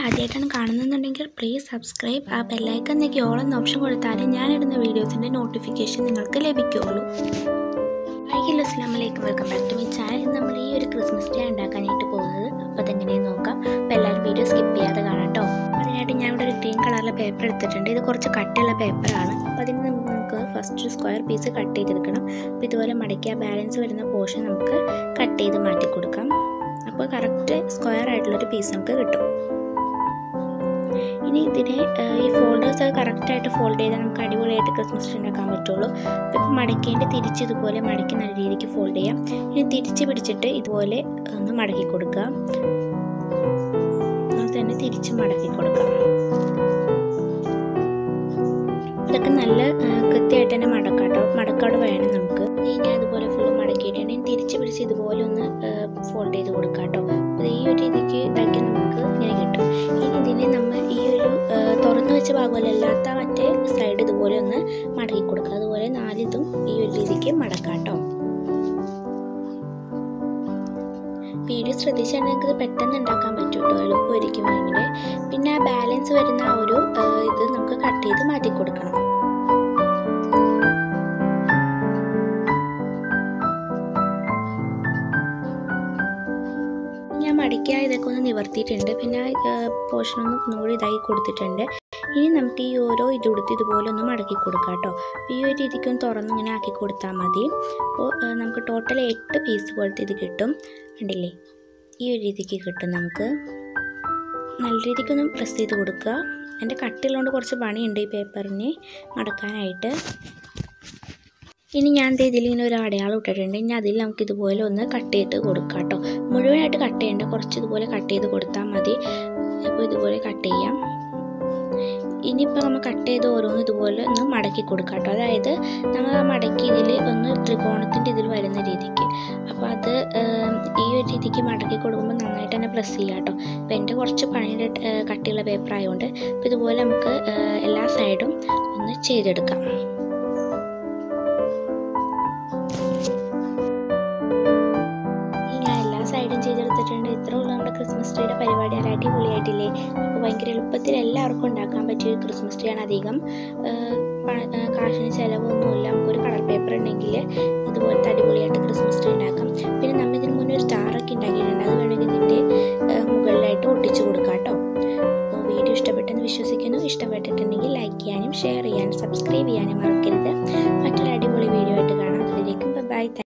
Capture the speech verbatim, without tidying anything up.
ആദ്യമായിട്ടാണ് കാണുന്നുണ്ടെങ്കിൽ please subscribe, ആ ബെല്ലൈക്കൺ ഞെക്കി ഓൾ എന്ന ഓപ്ഷൻ കൊടുത്താൽ ഞാനിടുന്ന വീഡിയോസിൻ്റെ നോട്ടിഫിക്കേഷൻ നിങ്ങൾക്ക് ലഭിക്കുകയുള്ളൂ. ഹായ് ഹലോ അസ്സലാമു അലൈക്കും, welcome back to my channel. നമ്മൾ ഈ ഒരു ക്രിസ്മസ് ഡേ ഉണ്ടാക്കാനായിട്ട് പോകുന്നത്, അപ്പോൾ അതെങ്ങനെയെന്ന് നോക്കാം. അപ്പോൾ എല്ലാവരും വീഡിയോ സ്കിപ്പ് ചെയ്യാതെ കാണാം കേട്ടോ. അതിനായിട്ട് ഞാൻ ഇവിടെ ഒരു ഗ്രീൻ കളറിലെ പേപ്പർ എടുത്തിട്ടുണ്ട്. ഇത് കുറച്ച് കട്ടിയുള്ള പേപ്പറാണ്. അപ്പോൾ അതിന് നമുക്ക് ഫസ്റ്റ് സ്ക്വയർ പീസ് കട്ട് ചെയ്തെടുക്കണം. അപ്പോൾ ഇതുപോലെ മടക്കിയ ബാലൻസ് വരുന്ന പോർഷൻ നമുക്ക് കട്ട് ചെയ്ത് മാറ്റി കൊടുക്കാം. അപ്പോൾ കറക്റ്റ് സ്ക്വയർ ആയിട്ടുള്ളൊരു പീസ് നമുക്ക് കിട്ടും. ഇനി ഇതിനെ ഈ ഫോൾഡേഴ്സ് കറക്റ്റായിട്ട് ഫോൾഡ് ചെയ്താൽ നമുക്ക് അടിപൊളിയായിട്ട് ക്രിസ്മസ് ട്രീ ഉണ്ടാക്കാൻ പറ്റുള്ളൂ. ഇപ്പോൾ മടക്കേണ്ടി തിരിച്ച് ഇതുപോലെ മടക്കി നല്ല രീതിക്ക് ഫോൾഡ് ചെയ്യാം. ഇനി തിരിച്ച് പിടിച്ചിട്ട് ഇതുപോലെ ഒന്ന് മടക്കി കൊടുക്കുക. അത് തന്നെ തിരിച്ച് മടക്കി കൊടുക്കാം. ഇതൊക്കെ നല്ല കൃത്യമായിട്ട് തന്നെ മടക്കാട്ടോ. മടക്കാട് വേണം നമുക്ക്. ഇനി അതുപോലെ ഫുള്ള് മടക്കിയിട്ടുണ്ട്. തിരിച്ച് പിടിച്ച് ഇതുപോലെ ഒന്ന് ഫോൾഡ് ചെയ്ത് കൊടുക്കാം കേട്ടോ. അപ്പോൾ ഈ ഒരു രീതിക്ക് ഇതാക്കി നമുക്ക് ഇങ്ങനെ കിട്ടും. ഇനി ഇതിനെ നമ്മൾ ഈ ഒരു തുറന്നു വെച്ച ഭാഗമല്ലാത്ത മറ്റേ സൈഡ് ഇതുപോലെ ഒന്ന് മടക്കി കൊടുക്കുക. അതുപോലെ നാലിതും ഈ ഒരു രീതിക്ക് മടക്കാം കേട്ടോ. വീഡിയോ ശ്രദ്ധിച്ചാൽ നിങ്ങൾക്ക് പെട്ടെന്ന് ഉണ്ടാക്കാൻ പറ്റും കേട്ടോ, എളുപ്പമായിരിക്കും വേണമെങ്കിൽ. പിന്നെ ആ ബാലൻസ് വരുന്ന ആ ഒരു ഇത് നമുക്ക് കട്ട് ചെയ്ത് മാറ്റി കൊടുക്കണം. ഞാൻ മടിക്കുക ഇതൊക്കെ ഒന്ന് നിവർത്തിയിട്ടുണ്ട്. പിന്നെ പോർഷനൊന്നും ഒന്നുകൂടി ഇതാക്കി കൊടുത്തിട്ടുണ്ട്. ഇനി നമുക്ക് ഈ ഓരോ ഇതുടുത്ത് ഇതുപോലെ ഒന്ന് മടക്കി കൊടുക്കാം കേട്ടോ. അപ്പോൾ ഈ ഒരു രീതിക്കൊന്ന് തുറന്നിങ്ങനെ ആക്കി കൊടുത്താൽ മതി. അപ്പോൾ നമുക്ക് ടോട്ടൽ എട്ട് പീസ് പോലത്തെ ഇത് കിട്ടും. കണ്ടില്ലേ, ഈ ഒരു രീതിക്ക് കിട്ടും. നമുക്ക് നല്ല രീതിക്കൊന്ന് പ്രസ് ചെയ്ത് കൊടുക്കുക. എൻ്റെ കട്ടിയുള്ളതുകൊണ്ട് കുറച്ച് പണിയുണ്ട് ഈ പേപ്പറിന് മടക്കാനായിട്ട്. ഇനി ഞാൻ ഇതിൽ ഇങ്ങനെ ഒരു അടയാളം ഇട്ടിട്ടുണ്ട്. ഇനി അതിൽ നമുക്ക് ഇതുപോലെ ഒന്ന് കട്ട് ചെയ്ത് കൊടുക്കാം കേട്ടോ. മുഴുവനായിട്ട് കട്ട് ചെയ്യേണ്ട, കുറച്ച് ഇതുപോലെ കട്ട് ചെയ്ത് കൊടുത്താൽ മതി. അപ്പോൾ ഇതുപോലെ കട്ട് ചെയ്യാം. ഇനിയിപ്പോൾ നമ്മൾ കട്ട് ചെയ്ത് ഓരോന്ന് ഇതുപോലെ ഒന്ന് മടക്കി കൊടുക്കാം കേട്ടോ. അതായത് നമ്മൾ ആ മടക്കി ഇതിൽ ഒന്ന് ത്രികോണത്തിൻ്റെ ഇതിൽ വരുന്ന രീതിക്ക്. അപ്പോൾ അത് ഈ ഒരു രീതിക്ക് മടക്കി കൊടുക്കുമ്പോൾ നന്നായിട്ട് തന്നെ പ്രസ് ചെയ്യാം കേട്ടോ. അപ്പോൾ എൻ്റെ കുറച്ച് പണിയുടെ കട്ടിയുള്ള പേപ്പർ ആയതുകൊണ്ട് അപ്പോൾ ഇതുപോലെ നമുക്ക് എല്ലാ സൈഡും ഒന്ന് ചെയ്തെടുക്കാം. സൈഡും ചെയ്തെടുത്തിട്ടുണ്ട്. ഇത്രേ ഉള്ളൂ നമ്മുടെ ക്രിസ്മസ് ട്രീയുടെ പരിപാടി. അടിപൊളിയായിട്ടില്ലേ? അപ്പോൾ ഭയങ്കര എളുപ്പത്തിൽ എല്ലാവർക്കും ഉണ്ടാക്കാൻ പറ്റിയ ഒരു ക്രിസ്മസ് ട്രീ ആണ്. അധികം കാശിന് ചിലവൊന്നുമില്ല. നമുക്കൊരു കളർ പേപ്പർ ഉണ്ടെങ്കിൽ ഇതുപോലത്തെ അടിപൊളിയായിട്ട് ക്രിസ്മസ് ട്രീ ഉണ്ടാക്കാം. പിന്നെ നമ്മൾ ഇതിന് മുന്നേ ഒരു സ്റ്റാറൊക്കെ ഉണ്ടാക്കിയിട്ടുണ്ട്. അത് വേണമെങ്കിൽ ഇതിൻ്റെ മുകളിലായിട്ട് ഒട്ടിച്ചു കൊടുക്കാം കേട്ടോ. അപ്പോൾ വീഡിയോ ഇഷ്ടപ്പെട്ടെന്ന് വിശ്വസിക്കുന്നു. ഇഷ്ടപ്പെട്ടിട്ടുണ്ടെങ്കിൽ ലൈക്ക് ചെയ്യാനും ഷെയർ ചെയ്യാനും സബ്സ്ക്രൈബ് ചെയ്യാനും മറക്കരുത്. മറ്റൊരു അടിപൊളി വീഡിയോ ആയിട്ട് കാണാം. അതിലേക്കും ബൈ.